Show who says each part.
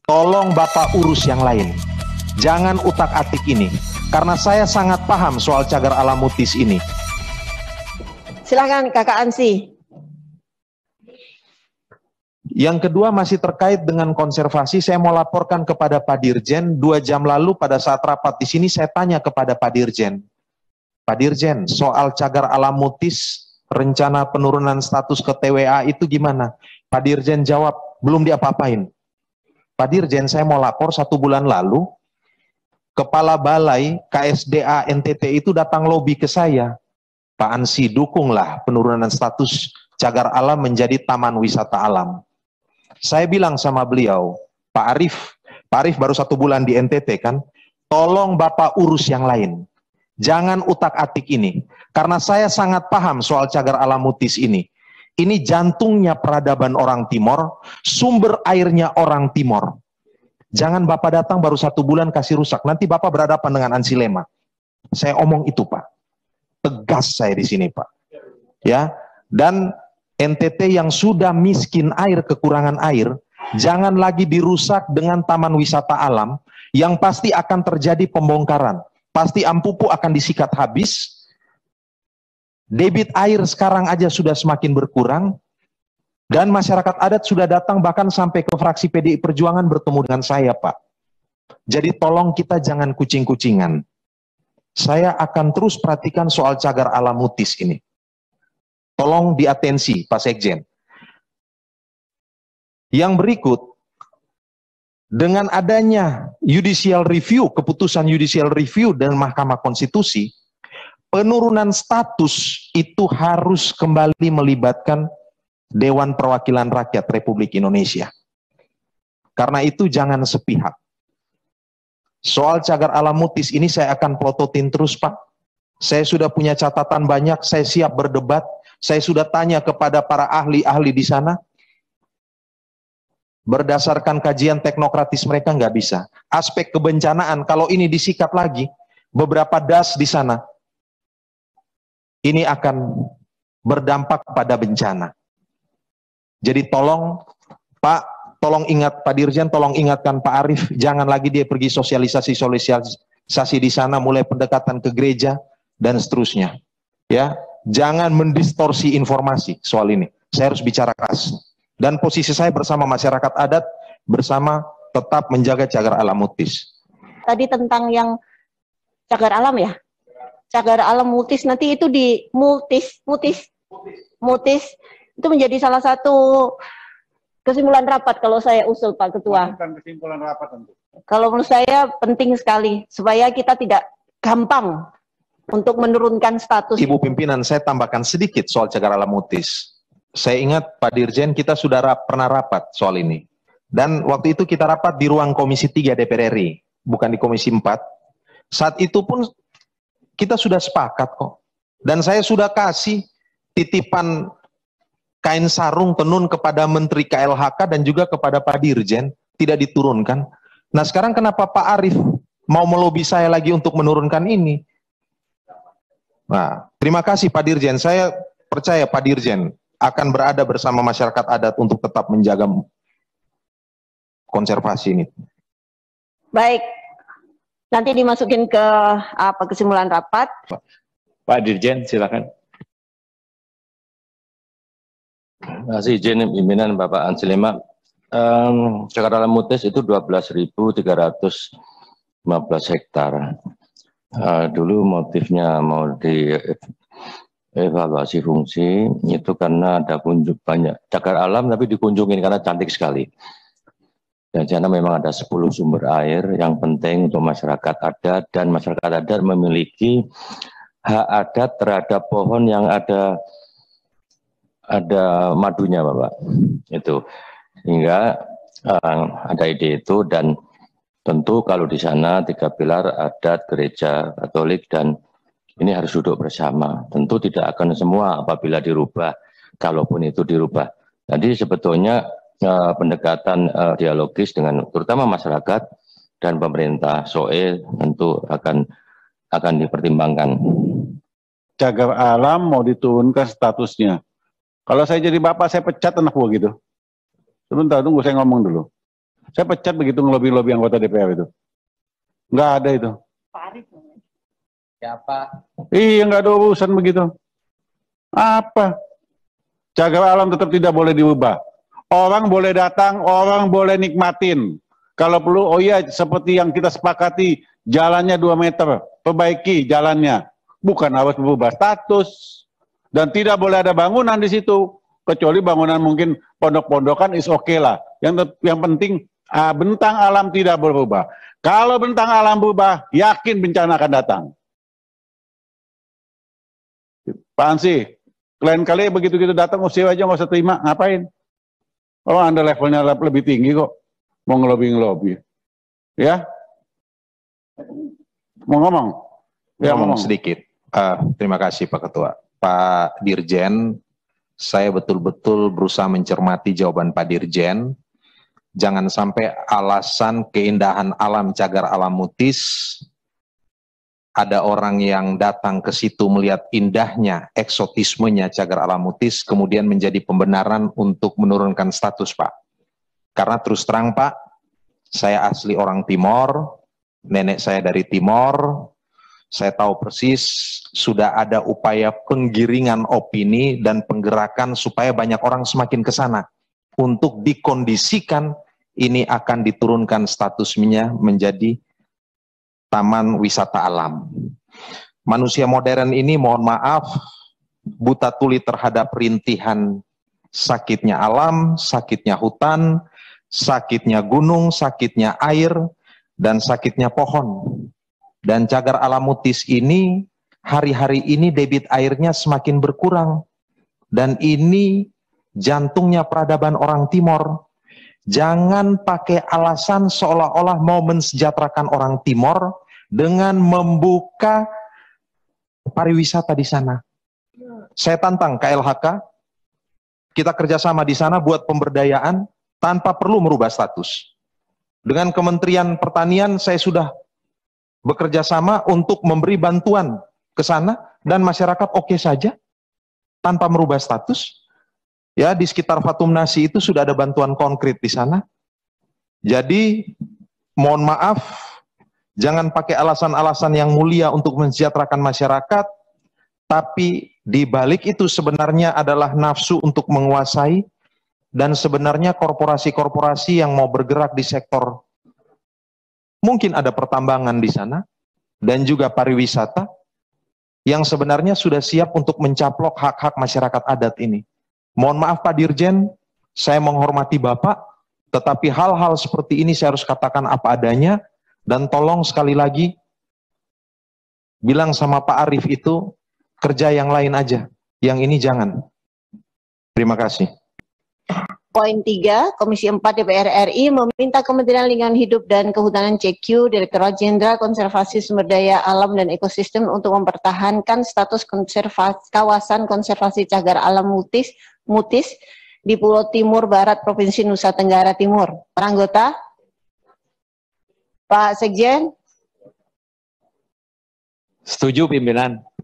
Speaker 1: Tolong Bapak urus yang lain. Jangan utak-atik ini. Karena saya sangat paham soal cagar alam mutis ini.
Speaker 2: Silakan Kakak Ansi.
Speaker 1: Yang kedua masih terkait dengan konservasi, saya mau laporkan kepada Pak Dirjen. 2 jam lalu pada saat rapat di sini saya tanya kepada Pak Dirjen. Pak Dirjen, soal cagar alam mutis, rencana penurunan status ke TWA itu gimana? Pak Dirjen jawab, belum diapa-apain. Pak Dirjen, saya mau lapor 1 bulan lalu, Kepala Balai KSDA NTT itu datang lobi ke saya. Pak Ansi, dukunglah penurunan status cagar alam menjadi taman wisata alam. Saya bilang sama beliau, Pak Arif baru 1 bulan di NTT kan, tolong Bapak urus yang lain. Jangan utak-atik ini. Karena saya sangat paham soal cagar alam mutis ini. Ini jantungnya peradaban orang Timor, sumber airnya orang Timor. Jangan Bapak datang baru 1 bulan kasih rusak. Nanti Bapak berhadapan dengan Ansilema. Saya omong itu Pak. Tegas saya di sini Pak. Ya, dan NTT yang sudah miskin air, kekurangan air, jangan lagi dirusak dengan taman wisata alam yang pasti akan terjadi pembongkaran. Pasti Ampupu akan disikat habis. Debit air sekarang aja sudah semakin berkurang. Dan masyarakat adat sudah datang bahkan sampai ke fraksi PDI Perjuangan bertemu dengan saya Pak. Jadi tolong kita jangan kucing-kucingan. Saya akan terus perhatikan soal cagar alam mutis ini. Tolong diatensi Pak Sekjen. Yang berikut, dengan adanya judicial review, keputusan judicial review dan Mahkamah Konstitusi, penurunan status itu harus kembali melibatkan Dewan Perwakilan Rakyat Republik Indonesia. Karena itu jangan sepihak. Soal cagar alam mutis ini saya akan plototin terus Pak. Saya sudah punya catatan banyak, saya siap berdebat. Saya sudah tanya kepada para ahli-ahli di sana. Berdasarkan kajian teknokratis mereka nggak bisa. Aspek kebencanaan, kalau ini disikat lagi, beberapa das di sana, ini akan berdampak pada bencana. Jadi tolong Pak, tolong ingat Pak Dirjen, tolong ingatkan Pak Arif, jangan lagi dia pergi sosialisasi di sana, mulai pendekatan ke gereja dan seterusnya. Ya, jangan mendistorsi informasi soal ini. Saya harus bicara keras. Dan posisi saya bersama masyarakat adat, bersama tetap menjaga cagar alam mutis.
Speaker 2: Tadi tentang yang cagar alam ya? Cagar alam mutis, nanti itu di mutis itu menjadi salah satu kesimpulan rapat kalau saya usul Pak Ketua.
Speaker 3: Bukan kesimpulan rapat tentu.
Speaker 2: Kalau menurut saya penting sekali supaya kita tidak gampang untuk menurunkan status.
Speaker 1: Ibu pimpinan, saya tambahkan sedikit soal cagar alam mutis. Saya ingat Pak Dirjen kita sudah pernah rapat soal ini. Dan waktu itu kita rapat di ruang Komisi 3 DPR RI, bukan di Komisi 4. Saat itu pun kita sudah sepakat kok. Dan saya sudah kasih titipan kain sarung tenun kepada Menteri KLHK dan juga kepada Pak Dirjen, tidak diturunkan. Nah sekarang kenapa Pak Arif mau melobi saya lagi untuk menurunkan ini? Nah, terima kasih Pak Dirjen, saya percaya Pak Dirjen akan berada bersama masyarakat adat untuk tetap menjaga konservasi ini. Baik,
Speaker 2: nanti dimasukin ke kesimpulan rapat.
Speaker 4: Pak Dirjen, silakan. Terima kasih izin pimpinan Bapak Ansilema. Cagar alam mutis itu 12.315 hektar. Dulu motifnya mau dievaluasi fungsi itu karena ada banyak cagar alam tapi dikunjungin karena cantik sekali. Dan di sana memang ada 10 sumber air yang penting untuk masyarakat adat, dan masyarakat adat memiliki hak adat terhadap pohon yang ada madunya Bapak. Itu sehingga ada ide itu, dan tentu kalau di sana 3 pilar adat, gereja, Katolik, dan ini harus duduk bersama. Tentu tidak akan semua apabila dirubah, kalaupun itu dirubah. Jadi sebetulnya pendekatan dialogis dengan terutama masyarakat dan pemerintah SOE tentu akan dipertimbangkan.
Speaker 3: Cagar alam mau diturunkan statusnya. Kalau saya jadi bapak, saya pecat anak gua gitu. Sebentar, tunggu saya ngomong dulu. Saya pecat begitu ngelobi-lobi anggota DPR itu. Nggak ada itu.
Speaker 5: Siapa?
Speaker 3: Iya, nggak ada urusan begitu. Apa? Cagar alam tetap tidak boleh diubah. Orang boleh datang, orang boleh nikmatin. Kalau perlu, oh iya, seperti yang kita sepakati, jalannya 2 meter, perbaiki jalannya. Bukan harus berubah status. Dan tidak boleh ada bangunan di situ. Kecuali bangunan mungkin pondok-pondokan is oke lah. Yang penting bentang alam tidak berubah. Kalau bentang alam berubah, yakin bencana akan datang. Pak Ansi, lain kali begitu-gitu datang usir aja, nggak usah terima. Ngapain? Oh, Anda levelnya lebih tinggi kok. Mau ngelobi-ngelobi. Ya? Mau ngomong? Ya,
Speaker 1: ngomong sedikit. Terima kasih Pak Ketua. Pak Dirjen, saya betul-betul berusaha mencermati jawaban Pak Dirjen. Jangan sampai alasan keindahan alam cagar alam Mutis, ada orang yang datang ke situ melihat indahnya, eksotismenya cagar alam Mutis, kemudian menjadi pembenaran untuk menurunkan status, Pak. Karena terus terang, Pak, saya asli orang Timor, nenek saya dari Timor, saya tahu persis sudah ada upaya penggiringan opini dan penggerakan supaya banyak orang semakin ke sana untuk dikondisikan ini akan diturunkan statusnya menjadi taman wisata alam. Manusia modern ini mohon maaf buta tuli terhadap rintihan sakitnya alam, sakitnya hutan, sakitnya gunung, sakitnya air, dan sakitnya pohon. Dan cagar alam Mutis ini, hari-hari ini debit airnya semakin berkurang. Dan ini jantungnya peradaban orang Timor. Jangan pakai alasan seolah-olah mau mensejahterakan orang Timor dengan membuka pariwisata di sana. Saya tantang KLHK, kita kerjasama di sana buat pemberdayaan tanpa perlu merubah status. Dengan Kementerian Pertanian saya sudah bekerja sama untuk memberi bantuan ke sana dan masyarakat oke saja tanpa merubah status. Ya, di sekitar Fatum Nasi itu sudah ada bantuan konkret di sana. Jadi mohon maaf, jangan pakai alasan-alasan yang mulia untuk mensejahterakan masyarakat, tapi di balik itu sebenarnya adalah nafsu untuk menguasai, dan sebenarnya korporasi-korporasi yang mau bergerak di sektor mungkin ada pertambangan di sana, dan juga pariwisata, yang sebenarnya sudah siap untuk mencaplok hak-hak masyarakat adat ini. Mohon maaf Pak Dirjen, saya menghormati Bapak, tetapi hal-hal seperti ini saya harus katakan apa adanya, dan tolong sekali lagi, bilang sama Pak Arief itu, kerja yang lain aja, yang ini jangan. Terima kasih.
Speaker 2: Poin 3, Komisi 4 DPR RI meminta Kementerian Lingkungan Hidup dan Kehutanan CQ, Direktorat Jenderal Konservasi Sumber Daya Alam dan Ekosistem untuk mempertahankan status kawasan konservasi cagar alam Mutis di Pulau Timur Barat, Provinsi Nusa Tenggara Timur. Para anggota? Pak Sekjen?
Speaker 5: Setuju pimpinan.